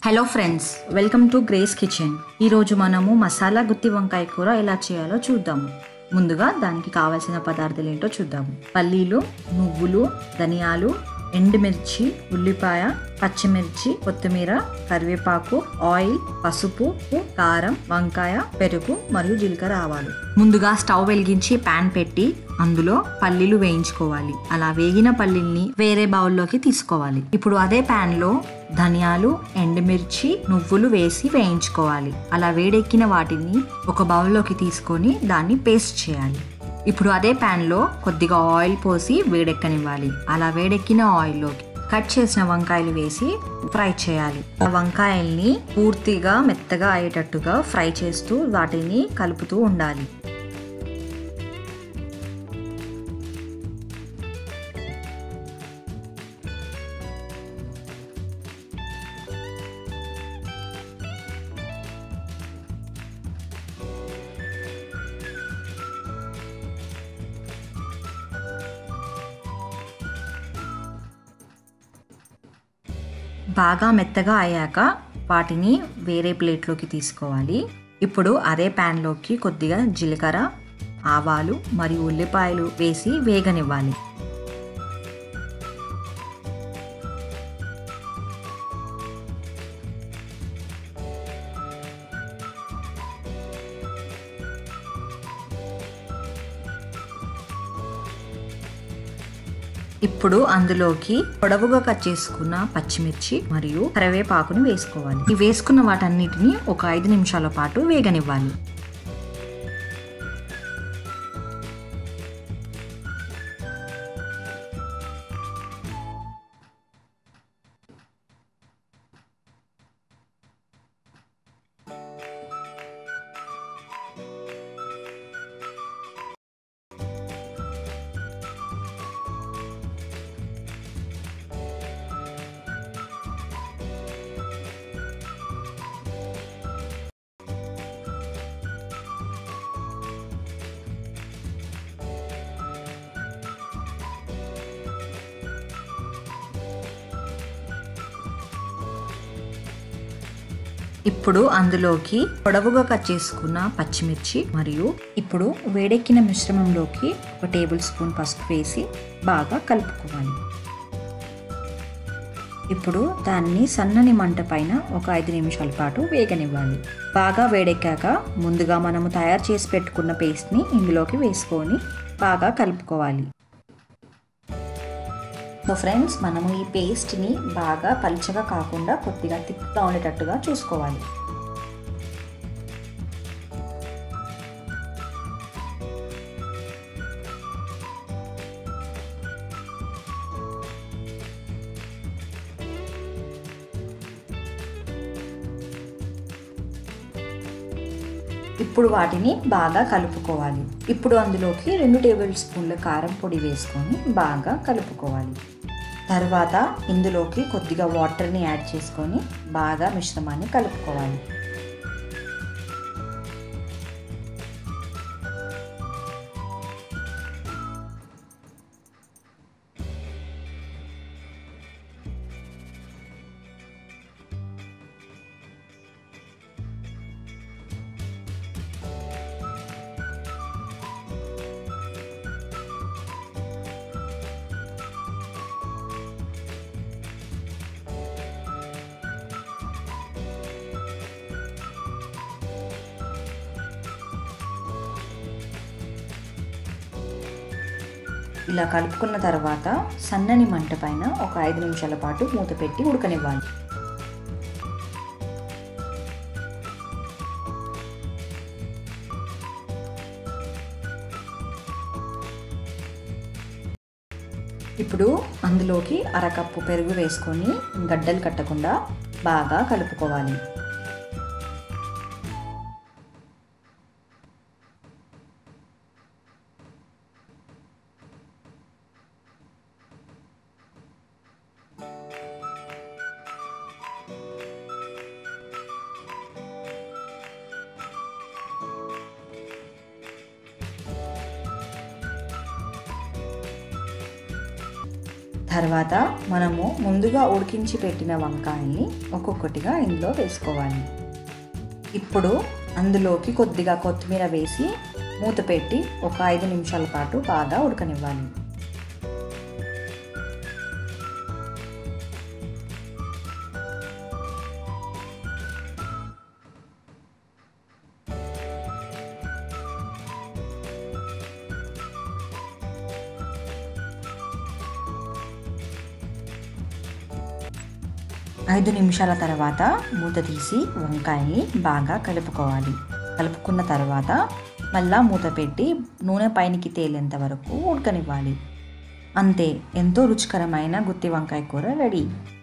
Hello friends, welcome to Grace kitchen. ఈరోజు మనము మసాలా గుత్తి వంకాయ కూర ఎలా చేయాలో చూద్దాము. ముందుగా దానికి కావాల్సిన పదార్థాలు ఏంటో చూద్దాము. పల్లీలు, నువ్వులు, ధనియాలు, ఎండుమిర్చి, ఉల్లిపాయ, పచ్చిమిర్చి, కొత్తిమీర, కరివేపాకు, ఆయిల్, పసుపు, కారం, వంకాయ, పెరుగు మరియు జీలకర్ర ఆవాలు. ముందుగా స్టవ్ వెలిగించి ప్యాన్ పెట్టి అందులో పల్లీలు వేయించుకోవాలి. అలా వేగిన పల్లీల్ని వేరే బౌల్లోకి తీసుకోవాలి. ఇప్పుడు అదే ప్యాన్ లో ధనియాలు, ఎండుమిర్చి, నువ్వులు వేసి వేయించుకోవాలి. అలా వేడెక్కిన వాటిని ఒక బౌల్లోకి తీసుకొని దాన్ని పేస్ట్ చేయాలి. ఇప్పుడు అదే ప్యాన్ లో కొద్దిగా ఆయిల్ పోసి వేడెక్కనివ్వాలి. అలా వేడెక్కిన ఆయిల్లోకి కట్ చేసిన వంకాయలు వేసి ఫ్రై చేయాలి. ఆ వంకాయల్ని పూర్తిగా మెత్తగా అయ్యేటట్టుగా ఫ్రై చేస్తూ వాటిని కలుపుతూ ఉండాలి. బాగా మెత్తగా అయ్యాక వాటిని వేరే ప్లేట్లోకి తీసుకోవాలి. ఇప్పుడు అదే ప్యాన్లోకి కొద్దిగా జీలకర్ర, ఆవాలు మరియు ఉల్లిపాయలు వేసి వేగనివ్వాలి. ఇప్పుడు అందులోకి పొడవుగా కట్ చేసుకున్న పచ్చిమిర్చి మరియు కరివేపాకును వేసుకోవాలి. ఈ వేసుకున్న వాటన్నిటిని ఒక 5 నిమిషాల పాటు వేగనివ్వాలి. ఇప్పుడు అందులోకి పొడవుగా కట్ చేసుకున్న పచ్చిమిర్చి మరియు ఇప్పుడు వేడెక్కిన మిశ్రమంలోకి 1 టేబుల్ స్పూన్ పసుపు వేసి బాగా కలుపుకోవాలి. ఇప్పుడు దాన్ని సన్నని మంట పైన ఒక 5 నిమిషాల పాటు వేగనివ్వాలి. బాగా వేడెక్కాక ముందుగా మనము తయారు చేసి పెట్టుకున్న పేస్ట్ని ఇందులోకి వేసుకొని బాగా కలుపుకోవాలి. సో ఫ్రెండ్స్, మనము ఈ పేస్ట్ని బాగా పలుచగా కాకుండా కొద్దిగా థిక్గా ఉండేటట్టుగా చూసుకోవాలి. ఇప్పుడు వాటిని బాగా కలుపుకోవాలి. ఇప్పుడు అందులోకి 2 టేబుల్ స్పూన్ల కారం పొడి వేసుకొని బాగా కలుపుకోవాలి. తర్వాత ఇందులోకి కొద్దిగా వాటర్ని యాడ్ చేసుకొని బాగా మిశ్రమాన్ని కలుపుకోవాలి. ఇలా కలుపుకున్న తర్వాత సన్నని మంట పైన ఒక 5 నిమిషాల పాటు మూత పెట్టి ఉడకనివ్వాలి. ఇప్పుడు అందులోకి 1/2 కప్పు పెరుగు వేసుకొని గడ్డలు కట్టకుండా బాగా కలుపుకోవాలి. తర్వాత మనము ముందుగా ఉడికించి పెట్టిన వంకాయల్ని ఒక్కొక్కటిగా ఇందులో వేసుకోవాలి. ఇప్పుడు అందులోకి కొద్దిగా కొత్తిమీర వేసి మూత పెట్టి ఒక 5 నిమిషాల పాటు బాగా ఉడకనివ్వాలి. ఐదు నిమిషాల తర్వాత మూత తీసి వంకాయని బాగా కలుపుకోవాలి. కలుపుకున్న తర్వాత మళ్ళా మూత పెట్టి నూనె పైనికి తేలేంత వరకు ఉడకనివ్వాలి. అంతే, ఎంతో రుచికరమైన గుత్తి వంకాయ కూర రెడీ.